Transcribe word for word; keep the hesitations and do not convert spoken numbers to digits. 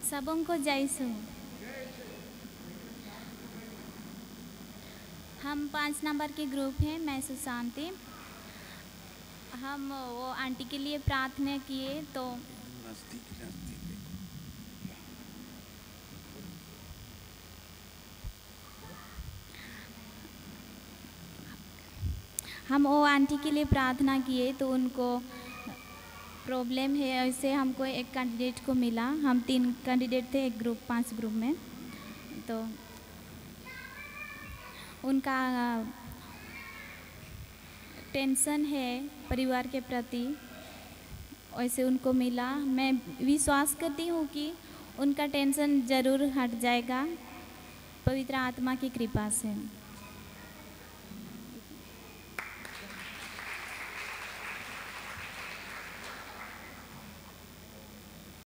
सबों को जैसु। हम पाँच नंबर के ग्रुप हैं, मैं सुशांति। हम वो आंटी के लिए प्रार्थना किए तो हम वो आंटी के लिए प्रार्थना किए तो उनको प्रॉब्लम है, ऐसे हमको एक कैंडिडेट को मिला। हम तीन कैंडिडेट थे एक ग्रुप, पांच ग्रुप में। तो उनका टेंशन है परिवार के प्रति, वैसे उनको मिला। मैं विश्वास करती हूँ कि उनका टेंशन ज़रूर हट जाएगा पवित्र आत्मा की कृपा से।